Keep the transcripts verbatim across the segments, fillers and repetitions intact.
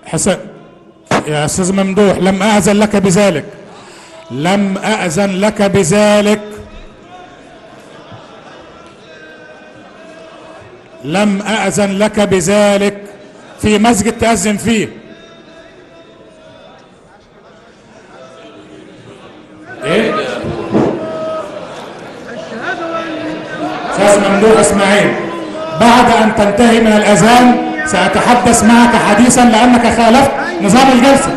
حسن يا أستاذ ممدوح، لم أأذن لك بذلك، لم أأذن لك بذلك، لم أأذن لك بذلك في مسجد تأذن فيه. إيه؟ أستاذ ممدوح إسماعيل، بعد أن تنتهي من الأذان سأتحدث معك حديثا لأنك خالفت نظام الجلسة.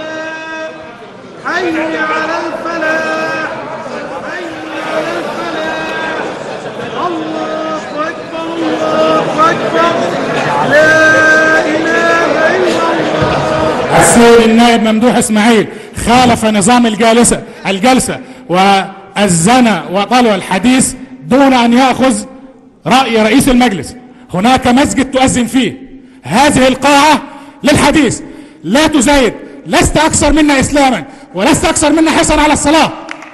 حي على الفلاح، حي على الفلاح، الله أكبر الله أكبر، لا إله إلا الله. السيد النائب ممدوح إسماعيل خالف نظام الجلسة الجلسة وأذن وطلب الحديث دون أن يأخذ رأي رئيس المجلس. هناك مسجد تؤذن فيه، هذه القاعة للحديث، لا تزايد، لست أكثر منا إسلاما ولست أكثر منا حرصا على الصلاة،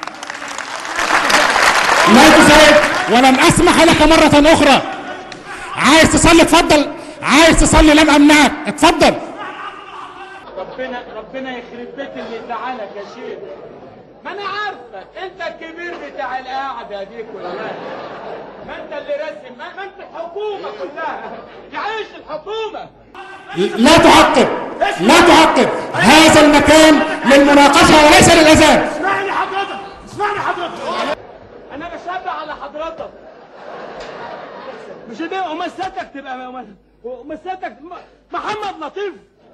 لا تزايد ولن أسمح لك مرة أخرى. عايز تصلي اتفضل، عايز تصلي لم أمنعك، اتفضل. ربنا ربنا يخرب بيت اللي زعلك يا شيخ، ما انا عارفك انت الكبير بتاع القعده دي كلها، ما انت اللي راسم، ما, ما انت الحكومه كلها، تعيش الحكومه. لا تعقد، لا تعقد، هذا المكان للمناقشه وليس للاذان. اسمعني حضرتك، اسمعني حضرتك، انا بشبع على حضرتك، مش دي ومساتك تبقى ومساتك محمد لطيف،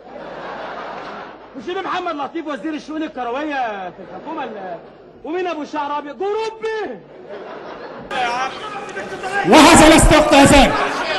مش ده محمد لطيف وزير الشؤون الكرويه في الحكومه، ومين ابو شعر ابيض جروبي. وهذا لست وقت اذان.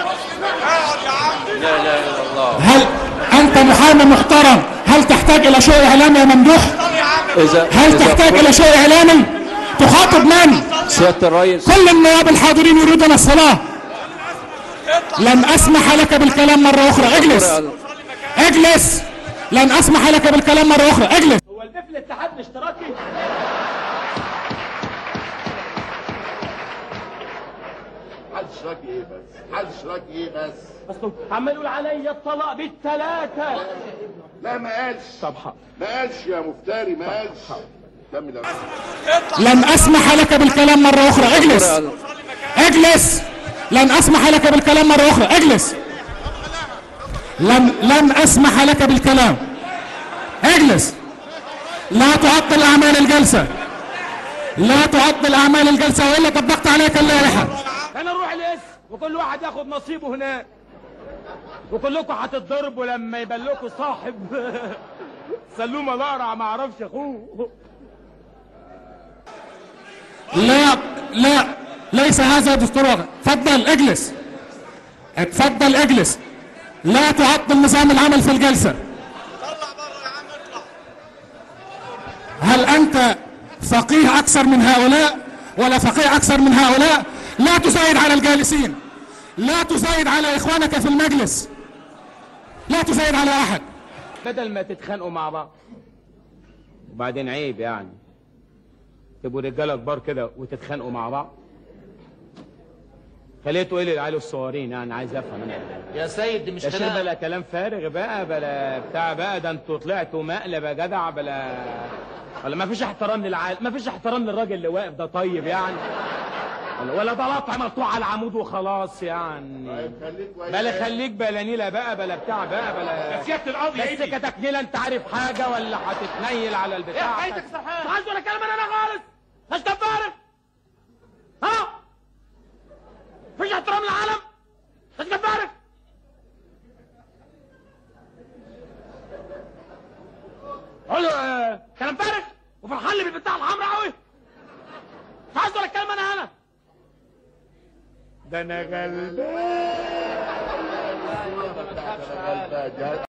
لا اله الا الله. هل انت محامي محترم؟ هل تحتاج الى شيء اعلامي يا ممدوح؟ إذا هل إذا تحتاج الى شيء اعلامي؟ تخاطب من؟ سيادة الرئيس. كل النواب الحاضرين يريدون الصلاه. لن اسمح لك بالكلام مره اخرى، اجلس اجلس، لن اسمح لك بالكلام مره اخرى، اجلس. هو البيف الاتحاد الاشتراكي؟ حد اشتراكي ايه بس؟ حد اشتراكي ايه بس؟ اصله عمال يقول عليا الطلاق بالثلاثه. لا ما قالش. طب حق. ما قالش يا مفتري، ما قالش. كمل يا لن اسمح لك بالكلام مره اخرى، اجلس اجلس، لن اسمح لك بالكلام مره اخرى، اجلس. لن لن اسمح لك بالكلام، اجلس. لا تعطل اعمال الجلسه، لا تعطل اعمال الجلسه والا طبقت عليك اللائحه. انا نروح الاسم وكل واحد ياخد نصيبه هناك، وكلكم هتتضربوا لما يبان لكم صاحب سلومه الاقرع ما اعرفش اخوه. لا لا، ليس هذا دستور واقع. اتفضل اجلس، اتفضل اجلس، لا تعطل نظام العمل في الجلسه. هل انت فقيه اكثر من هؤلاء ولا فقيه اكثر من هؤلاء؟ لا تزايد على الجالسين، لا تزايد على اخوانك في المجلس، لا تزايد على احد. بدل ما تتخانقوا مع بعض، وبعدين عيب يعني تبقوا رجاله كبار كده وتتخانقوا مع بعض. خليتوا ايه للعيال الصغيرين يعني؟ عايز افهم انا يا سيد دي مش يا شيخ، خناقه. بلا كلام فارغ بقى، بلا بتاع بقى، ده انتوا طلعتوا مقلب يا جدع، بلا ولا ما فيش احترام للعيال، ما فيش احترام للراجل اللي واقف ده طيب يعني، ولا ولا ده لطع مقطوع على العمود وخلاص يعني. بلا خليك بلا نيله بقى، بلا بتاع بقى، بلا سيادة القاضي بس كتك نيله. انت عارف حاجه ولا هتتنيل على البتاع؟ ايه حكايتك سرحان؟ مش عايز ولا كلمه انا خالص، مش كفارك. ها؟ مفيش احترام للعالم؟ مش كفارك. قول له كلام فارغ وفرحان لي بالبتاع الحمراء قوي. مش عايز ولا كلمه انا هنا. ده انا غلبان.